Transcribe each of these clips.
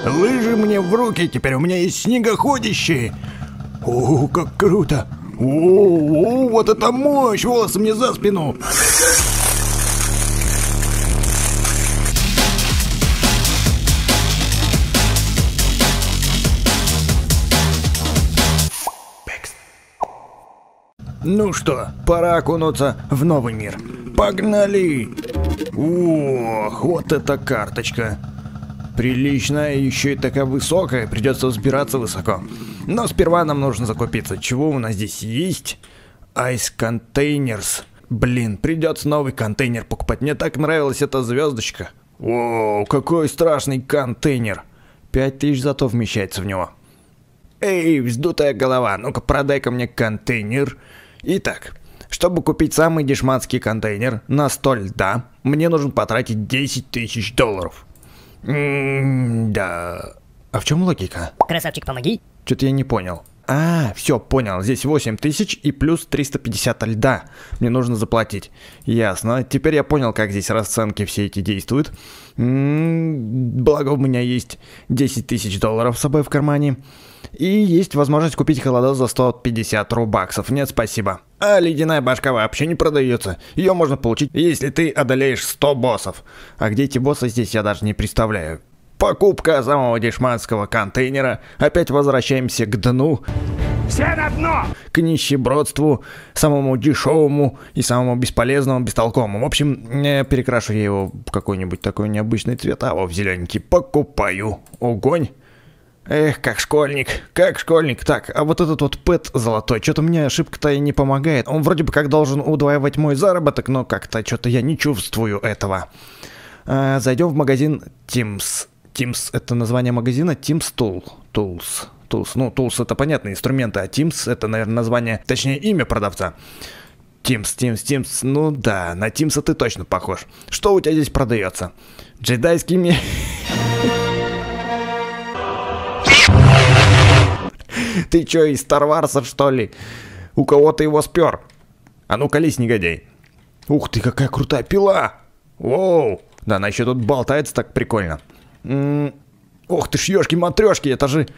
Лыжи мне в руки, теперь у меня есть снегоходище. О, как круто. О, вот это мощь, волосы мне за спину. Ну что, пора окунуться в новый мир. Погнали! Ох, вот эта карточка. Приличная, еще и такая высокая, придется взбираться высоко. Но сперва нам нужно закупиться. Чего у нас здесь есть? Ice Containers. Блин, придется новый контейнер покупать. Мне так нравилась эта звездочка. О, какой страшный контейнер. 5000 зато вмещается в него. Эй, вздутая голова, ну-ка продай-ка мне контейнер. Итак, чтобы купить самый дешманский контейнер на 100 льда, мне нужно потратить 10 тысяч долларов. Да. А в чем логика? Красавчик, помоги. Что-то я не понял. А, все, понял. Здесь 8000 и плюс 350 льда мне нужно заплатить. Ясно. Теперь я понял, как здесь расценки все эти действуют. Благо у меня есть 10 тысяч долларов с собой в кармане. И есть возможность купить холодос за 150 рубаксов. Нет, спасибо. А ледяная башка вообще не продается. Ее можно получить, если ты одолеешь 100 боссов. А где эти боссы, здесь я даже не представляю. Покупка самого дешманского контейнера. Опять возвращаемся к дну. Все на дно! К нищебродству, самому дешевому и самому бесполезному, бестолковому. В общем, перекрашу я его в какой-нибудь такой необычный цвет. А вот в зелененький покупаю. Огонь. Эх, как школьник, как школьник. Так, а вот этот вот пэт золотой, что-то мне ошибка-то и не помогает. Он вроде бы как должен удваивать мой заработок, но как-то что-то я не чувствую этого. Зайдем в магазин Teams. Teams — это название магазина, Teams Tools. Ну, Tools — это понятные инструменты, а Teams — это, наверное, название, точнее, имя продавца. Teams. Ну да, на Teams ты точно похож. Что у тебя здесь продается? Джедайский меч. Ты чё, из Star Wars, что ли? У кого ты его спер? А ну колись, негодяй. Ух ты, какая крутая пила! Воу! Да, она еще тут болтается так прикольно. Ох ты ж, ёшки-матрёшки, это же...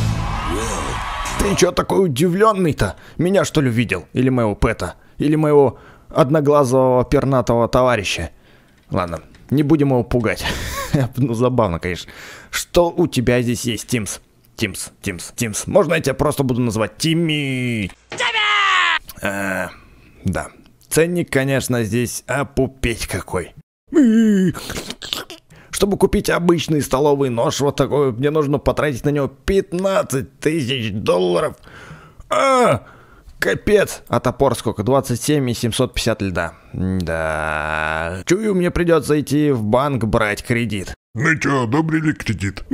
Ты чё такой удивленный-то? Меня что ли видел? Или моего пэта? Или моего одноглазого пернатого товарища? Ладно, не будем его пугать. Ну, забавно, конечно. Что у тебя здесь есть, Teams? Teams. Можно я тебя просто буду называть Тимми? Да. Ценник, конечно, здесь опупеть какой. Чтобы купить обычный столовый нож вот такой, мне нужно потратить на него 15 тысяч долларов. Капец. А топор сколько? 27 и 750 льда. Да. Чую, мне придется идти в банк брать кредит. Ну чё, одобрили кредит?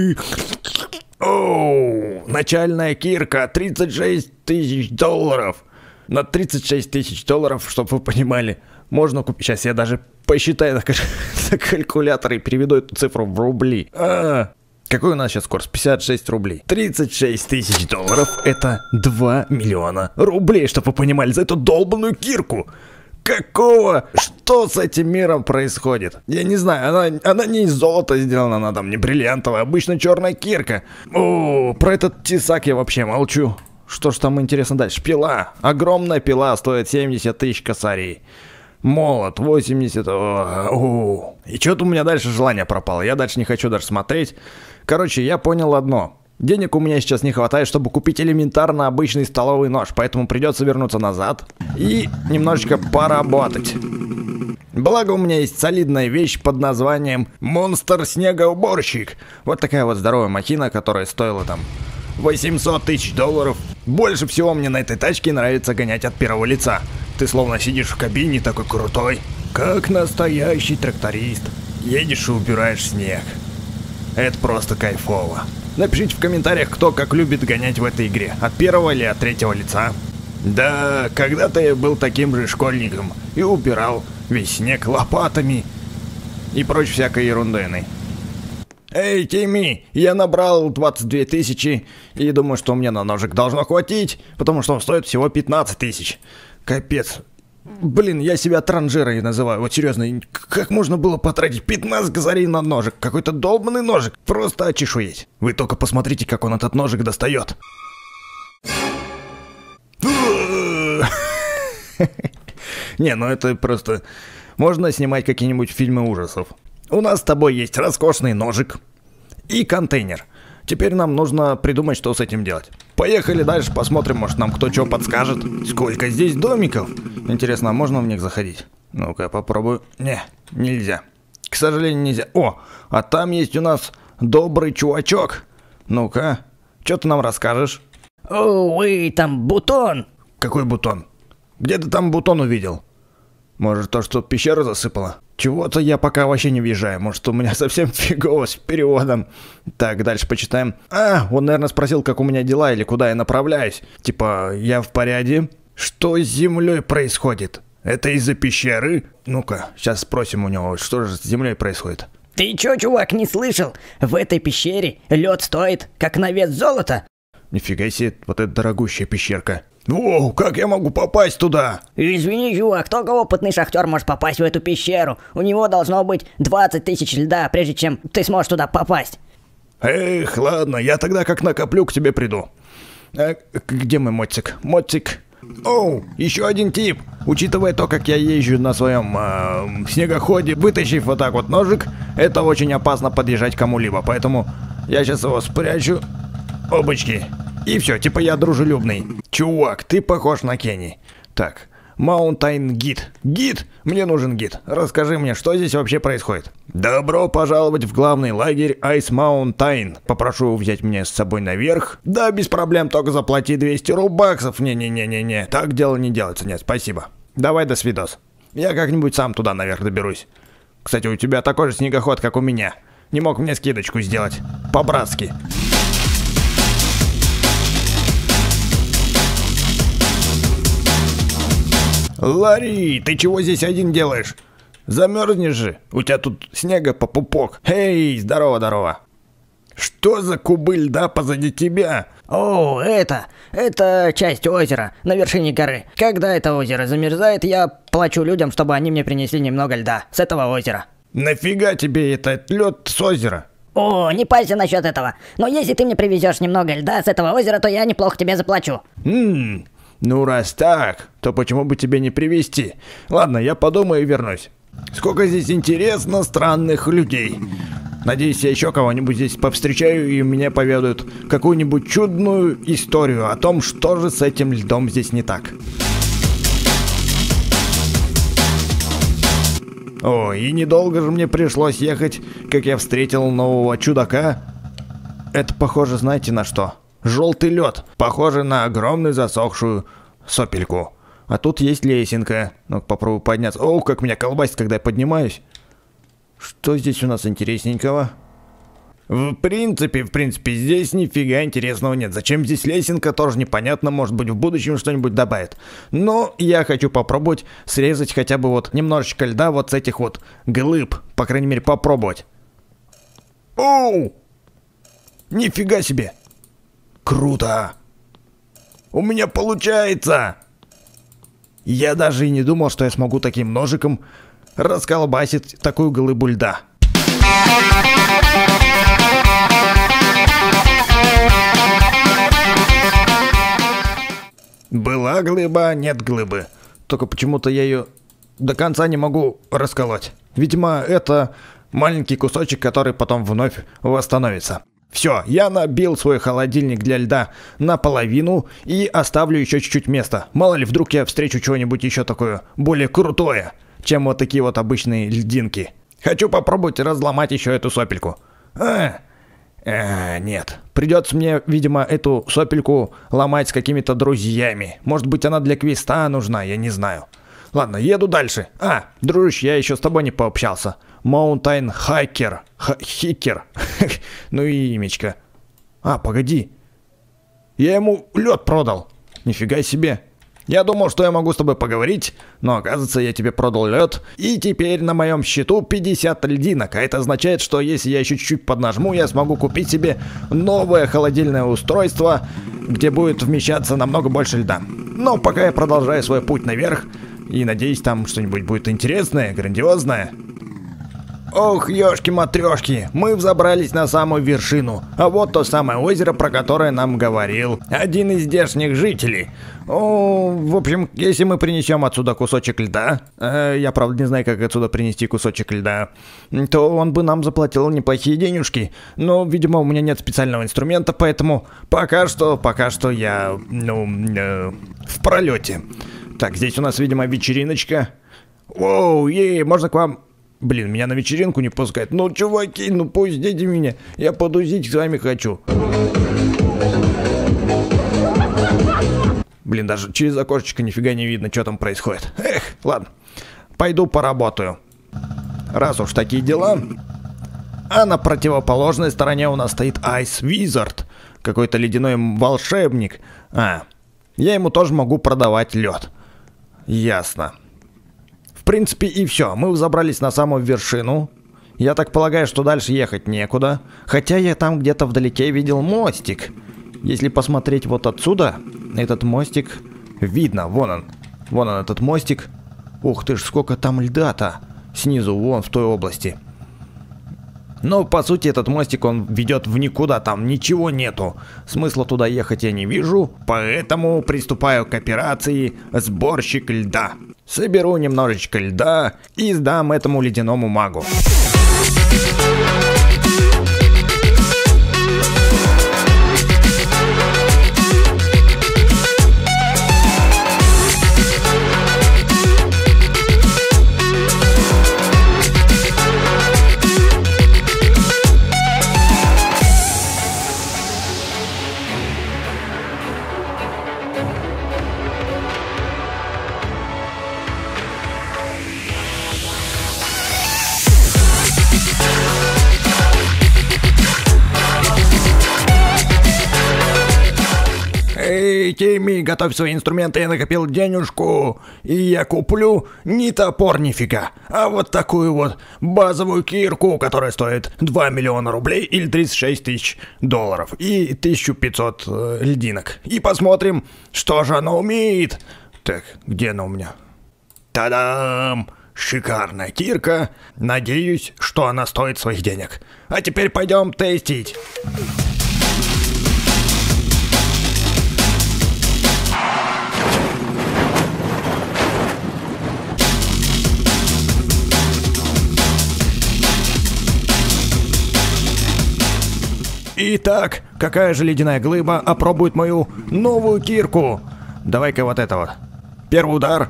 Оу, начальная кирка, 36 тысяч долларов. На 36 тысяч долларов, чтобы вы понимали, можно купить... Сейчас я даже посчитаю на калькуляторе и переведу эту цифру в рубли. Какой у нас сейчас курс? 56 рублей. 36 тысяч долларов — это 2 миллиона рублей, чтобы вы понимали, за эту долбанную кирку. Какого? Что с этим миром происходит? Я не знаю, она не из золота сделана, она там не бриллиантовая, обычно черная кирка. О, про этот тесак я вообще молчу. Что ж там интересно дальше? Пила. Огромная пила стоит 70 тысяч косарей. Молот 80. И что-то у меня дальше желание пропало. Я дальше не хочу даже смотреть. Короче, я понял одно. Денег у меня сейчас не хватает, чтобы купить элементарно обычный столовый нож, поэтому придется вернуться назад и немножечко поработать. Благо у меня есть солидная вещь под названием Монстр-снегоуборщик. Вот такая вот здоровая махина, которая стоила там 800 тысяч долларов. Больше всего мне на этой тачке нравится гонять от первого лица. Ты словно сидишь в кабине такой крутой, как настоящий тракторист. Едешь и убираешь снег. Это просто кайфово. Напишите в комментариях, кто как любит гонять в этой игре, от первого или от третьего лица. Да, когда-то я был таким же школьником и убирал весь снег лопатами и прочей всякой ерундой. Эй, Тимми, я набрал 22 тысячи и думаю, что у меня на ножик должно хватить, потому что он стоит всего 15 тысяч. Капец, Блин, я себя транжирой называю, вот серьезно, как можно было потратить 15 косарей на ножик? Какой-то долбанный ножик, просто очешуеть. Вы только посмотрите, как он этот ножик достает. Не, ну это просто... Можно снимать какие-нибудь фильмы ужасов. У нас с тобой есть роскошный ножик и контейнер. Теперь нам нужно придумать, что с этим делать. Поехали дальше, посмотрим, может нам кто что подскажет. Сколько здесь домиков? Интересно, а можно в них заходить? Ну-ка, попробую. Не, нельзя. К сожалению, нельзя. О, а там есть у нас добрый чувачок. Ну-ка, что ты нам расскажешь? О, вы там бутон. Какой бутон? Где ты там бутон увидел? Может, то, что пещеру засыпало? Чего-то я пока вообще не въезжаю. Может, у меня совсем фигово с переводом. Так, дальше почитаем. А, он, наверное, спросил, как у меня дела или куда я направляюсь. Типа, я в порядке? Что с землей происходит? Это из-за пещеры? Ну-ка, сейчас спросим у него, что же с землей происходит. Ты чё, чувак, не слышал? В этой пещере лед стоит, как на вес золота. Нифига себе, вот это дорогущая пещерка. Воу, как я могу попасть туда? Извини, чувак, только опытный шахтер может попасть в эту пещеру. У него должно быть 20 тысяч льда, прежде чем ты сможешь туда попасть. Эх, ладно, я тогда как накоплю, к тебе приду. Где мой мотик? Мотик. Оу, еще один тип. Учитывая то, как я езжу на своем снегоходе, вытащив вот так вот ножик, это очень опасно подъезжать к кому-либо. Поэтому я сейчас его спрячу. Обочки. И все, типа я дружелюбный. Чувак, ты похож на Кенни. Так, Mountain гид. Гид? Мне нужен гид. Расскажи мне, что здесь вообще происходит. Добро пожаловать в главный лагерь Ice Mountain. Попрошу взять меня с собой наверх. Да, без проблем, только заплати 200 рубаксов. Не-не-не-не-не, так дело не делается. Нет, спасибо. Давай, до свидос. Я как-нибудь сам туда наверх доберусь. Кстати, у тебя такой же снегоход, как у меня. Не мог мне скидочку сделать. По-братски. Ларри, ты чего здесь один делаешь? Замерзнешь же, у тебя тут снега по пупок. Эй, здорово-здорово. Что за кубы льда позади тебя? О, это часть озера на вершине горы. Когда это озеро замерзает, я плачу людям, чтобы они мне принесли немного льда с этого озера. Нафига тебе этот лед с озера? О, не парься насчет этого. Но если ты мне привезешь немного льда с этого озера, то я неплохо тебе заплачу. Ну раз так, то почему бы тебе не привезти? Ладно, я подумаю и вернусь. Сколько здесь интересно странных людей. Надеюсь, я еще кого-нибудь здесь повстречаю и мне поведают какую-нибудь чудную историю о том, что же с этим льдом здесь не так. О, и недолго же мне пришлось ехать, как я встретил нового чудака. Это похоже, знаете на что? Желтый лед, похожий на огромную засохшую сопельку. А тут есть лесенка. Ну-ка попробую подняться. Ох, как меня колбасит, когда я поднимаюсь. Что здесь у нас интересненького? В принципе, здесь нифига интересного нет. Зачем здесь лесенка, тоже непонятно. Может быть, в будущем что-нибудь добавят. Но я хочу попробовать срезать хотя бы вот немножечко льда вот с этих вот глыб. По крайней мере, попробовать. Оу! Нифига себе! Круто! У меня получается! Я даже и не думал, что я смогу таким ножиком расколбасить такую глыбу льда. Была глыба, нет глыбы. Только почему-то я ее до конца не могу расколоть. Видимо, это маленький кусочек, который потом вновь восстановится. Все, я набил свой холодильник для льда наполовину и оставлю еще чуть-чуть места. Мало ли, вдруг я встречу чего-нибудь еще такое более крутое, чем вот такие вот обычные льдинки. Хочу попробовать разломать еще эту сопельку. Нет. Придется мне, видимо, эту сопельку ломать с какими-то друзьями. Может быть, она для квеста нужна, я не знаю. Ладно, еду дальше. Дружище, я еще с тобой не пообщался. Mountain Hiker. Хикер. Ну и имечко. Погоди. Я ему лед продал. Нифига себе. Я думал, что я могу с тобой поговорить, но оказывается, я тебе продал лед, и теперь на моем счету 50 льдинок, а это означает, что если я еще чуть-чуть поднажму, я смогу купить себе новое холодильное устройство, где будет вмещаться намного больше льда. Но пока я продолжаю свой путь наверх, И надеюсь, там что-нибудь будет интересное, грандиозное. Ох, ёшки-матрёшки, мы взобрались на самую вершину. А вот то самое озеро, про которое нам говорил один из здешних жителей. О, в общем, если мы принесем отсюда кусочек льда, я правда не знаю, как отсюда принести кусочек льда, то он бы нам заплатил неплохие денежки. Но, видимо, у меня нет специального инструмента, поэтому пока что я, в пролете. Так, здесь у нас, видимо, вечериночка. Воу, можно к вам... Блин, меня на вечеринку не пускают. Ну, чуваки, ну пустите меня. Я подузить с вами хочу. Блин, даже через окошечко нифига не видно, что там происходит. Эх, ладно. Пойду поработаю. Раз уж такие дела. А на противоположной стороне у нас стоит Ice Wizard. Какой-то ледяной волшебник. Я ему тоже могу продавать лед. Ясно. В принципе и все, мы взобрались на самую вершину. Я так полагаю, что дальше ехать некуда. Хотя я там где-то вдалеке видел мостик. Если посмотреть вот отсюда, этот мостик видно, вон он. Вон он, этот мостик. Ух ты ж, сколько там льда-то. Снизу, вон в той области. Но по сути этот мостик, он ведет в никуда, там ничего нету. Смысла туда ехать я не вижу, поэтому приступаю к операции «Сборщик льда». Соберу немножечко льда и сдам этому ледяному магу. Эй, Тимми, готовь свои инструменты, я накопил денежку. И я куплю не топор нифига, а вот такую вот базовую кирку, которая стоит 2 миллиона рублей или 36 тысяч долларов. И 1500 льдинок. И посмотрим, что же она умеет. Так, где она у меня? Та-дам! Шикарная кирка. Надеюсь, что она стоит своих денег. А теперь пойдем тестить. Итак, какая же ледяная глыба опробует мою новую кирку? Давай-ка вот это вот. Первый удар.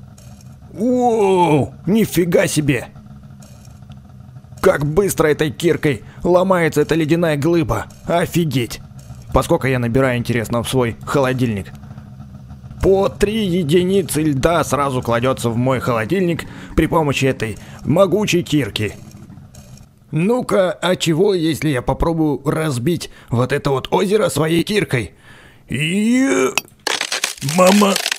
Воу, нифига себе. Как быстро этой киркой ломается эта ледяная глыба. Офигеть. Поскольку я набираю, интересно, в свой холодильник. По 3 единицы льда сразу кладется в мой холодильник при помощи этой могучей кирки. Ну-ка, а чего, если я попробую разбить вот это вот озеро своей киркой? И... Мама...